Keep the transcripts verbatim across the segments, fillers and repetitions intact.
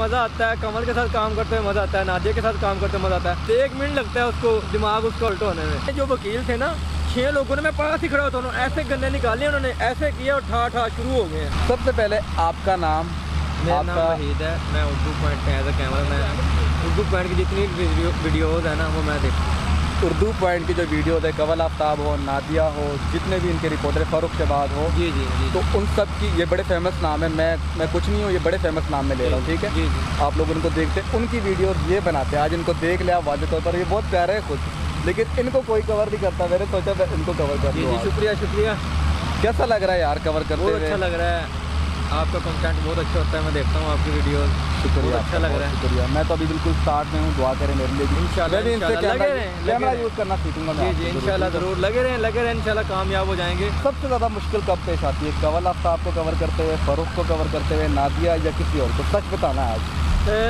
मज़ा आता है, कमल के साथ काम करते हुए मज़ा आता है, नादिया के साथ काम करते हुए मज़ा आता है। तो एक मिनट लगता है उसको दिमाग उसका उल्टा होने में। जो वकील थे ना, छह लोगों ने, मैं पास ही खड़ा होता हूँ, ऐसे गन्ने निकाले उन्होंने, ऐसे किया और ठा ठा शुरू हो गए। सबसे पहले आपका नाम? मेरा नाम वहीद है, मैं उर्दू पॉइंट पे as a camera man. Urdu point की जितनी वीडियोज़ है ना वो मैं देखता हूँ। उर्दू पॉइंट की जो वीडियो है, कंवल आफ्ताब हो, नादिया हो, जितने भी इनके रिपोर्टर, फ़ारूक के बाद हो, जी जी जी, तो उन सब की ये बड़े फेमस नाम है। मैं मैं कुछ नहीं हूँ, ये बड़े फेमस नाम में ले रहा हूँ, ठीक है जी जी। आप लोग उनको देखते हैं, उनकी वीडियो ये बनाते हैं। आज इनको देख लिया वाज़ेह तौर पर, ये बहुत प्यारे हैं खुद, लेकिन इनको कोई कवर नहीं करता। मैंने सोचा मैं इनको कवर कर लूँ। शुक्रिया शुक्रिया। कैसा लग रहा है यार कवर करते हुए? अच्छा लग रहा है, आपका कंटेंट बहुत अच्छा होता है, मैं देखता हूँ आपकी वीडियो। शुक्रिया, अच्छा लग रहा है। शुक्रिया। मैं तो अभी बिल्कुल स्टार्ट में हूँ, दुआ करें मेरे लिए भी। इंशाल्लाह मैं भी इनसे कैमरा यूज़ करना सीखूंगा। जी जी इंशाल्लाह ज़रूर, लगे रहें लगे रहें इंशाल्लाह कामयाब हो जाएंगे। सबसे ज़्यादा मुश्किल कब पेश आती है? कंवल आफ्ताब को कवर करते हुए, फ़ारूक को कवर करते हुए, नादिया या किसी और को? सच बताना है आज।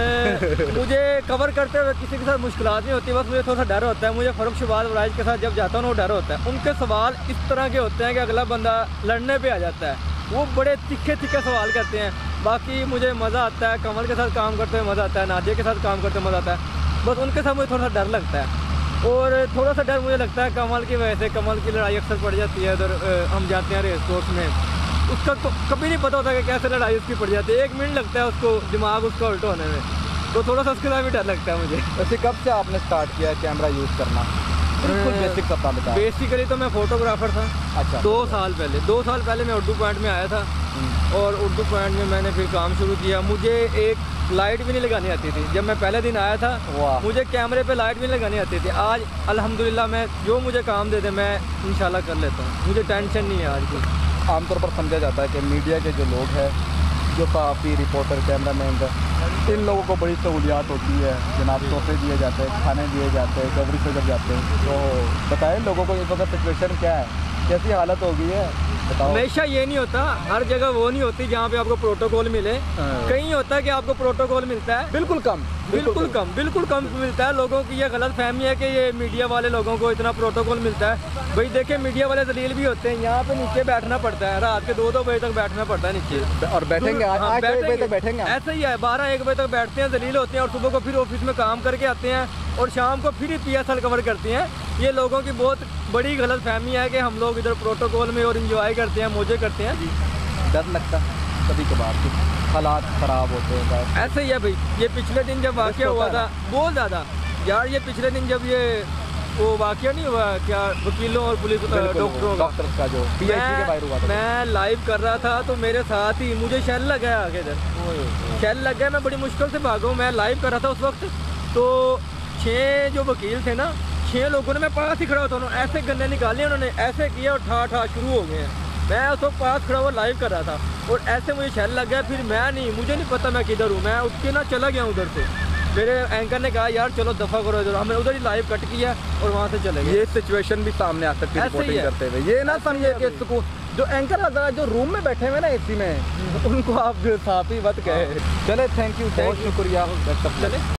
मुझे कवर करते हुए किसी के साथ मुश्किलात नहीं होती, बस मुझे थोड़ा सा डर होता है। मुझे फ़ारूक शबाज वराइज के साथ जब जाता हूँ ना वो डर होता है। उनके सवाल इस तरह के होते हैं कि अगला बंदा लड़ने पे आ जाता है, वो बड़े तिखे तिखे सवाल करते हैं। बाकी मुझे मज़ा आता है, कमल के साथ काम करते हुए मज़ा आता है, नादिया के साथ काम करते हुए मज़ा आता है। बस उनके साथ मुझे थोड़ा सा डर लगता है, और थोड़ा सा डर मुझे लगता है कमल की वजह से। कमल की लड़ाई अक्सर पड़ जाती है, उधर हम जाते हैं रेस कोर्स में, उसका तो कभी नहीं पता होता कि कैसे लड़ाई उसकी पड़ जाती है। एक मिनट लगता है उसको दिमाग उसका उल्टा होने में, तो थोड़ा सा उसके साथ भी डर लगता है मुझे। वैसे कब से आपने स्टार्ट किया है कैमरा यूज़ करना? बिल्कुल बेसिक पता बता। बेसिकली तो मैं फोटोग्राफर था। अच्छा। दो साल पहले दो साल पहले मैं उर्दू पॉइंट में आया था, और उर्दू पॉइंट में मैंने फिर काम शुरू किया। मुझे एक लाइट भी नहीं लगानी आती थी जब मैं पहले दिन आया था। मुझे कैमरे पे लाइट भी नहीं लगानी आती थी। आज अल्हम्दुलिल्लाह मैं जो मुझे काम दे दे मैं इंशाल्लाह कर लेता हूँ, मुझे टेंशन नहीं है आज की। आमतौर पर समझा जाता है कि मीडिया के जो लोग हैं, जो सहाफ़ी, रिपोर्टर, कैमरा मैन, इन लोगों को बड़ी सहूलियात होती है। जनाब तोहफे दिए जाते हैं, खाने दिए जाते हैं, कवरेज से जब जाते हैं। तो बताएं लोगों को इस वक्त सिचुएशन क्या है, कैसी हालत हो गई है? हमेशा ये नहीं होता, हर जगह वो नहीं होती जहाँ पे आपको प्रोटोकॉल मिले। कहीं होता है कि आपको प्रोटोकॉल मिलता है, बिल्कुल कम बिल्कुल कम बिल्कुल कम मिलता है। लोगों की ये गलत फहमी है कि ये मीडिया वाले लोगों को इतना प्रोटोकॉल मिलता है। भाई देखिए, मीडिया वाले दलील भी होते हैं, यहाँ पे नीचे बैठना पड़ता है, रात के दो दो बजे तक बैठना पड़ता है नीचे, और बैठेंगे आज एक बजे तक बैठेंगे। ऐसा ही है, बारह एक बजे तक बैठते हैं, दलील होते हैं, और सुबह को फिर ऑफिस में काम करके आते हैं, और शाम को फिर पी एस एल कवर करते हैं। ये लोगों की बहुत बड़ी गलत फहमी है कि हम लोग इधर प्रोटोकॉल में और इंजॉय करते हैं, मौजे करते हैं। डर लगता है कभी कभार कि हालात ख़राब होते हैं? ऐसे ही है भाई। ये पिछले दिन जब वाक़या हुआ था बहुत ज़्यादा यार, ये पिछले दिन जब ये वो वाक़या नहीं हुआ क्या, वकीलों और पुलिस डॉक्टरों डॉक्टर का जो पी एच डी के बाहर हुआ था, मैं लाइव कर रहा था तो मेरे साथ ही मुझे शेल लग गया आगे इधर, शेल लग गया। मैं बड़ी मुश्किल से भागा हूँ, मैं लाइव कर रहा था उस वक्त। तो छः जो वकील थे ना, छः लोगों ने, मैं पास ही खड़ा होता हूँ, ऐसे गन्ने निकाले उन्होंने, ऐसे किया और ठा ठा शुरू हो गए हैं। मैं उस वक्त पास खड़ा हुआ लाइव कर रहा था, और ऐसे मुझे शेल लग गया। फिर मैं नहीं, मुझे नहीं पता मैं किधर हूँ, मैं उठ के ना चला गया उधर से। मेरे एंकर ने कहा यार चलो दफ़ा करो इधर, हमने उधर ही लाइव कट किया और वहाँ से चले गए। ये सिचुएशन भी सामने आ सकती है रिपोर्टिंग करते हुए। ये ना समझिए कि सुकून जो एंकर जो रूम में बैठे हुए ना एसी में, उनको आप साथ ही मत कहे। चले, थैंक यू, बहुत शुक्रिया। चले।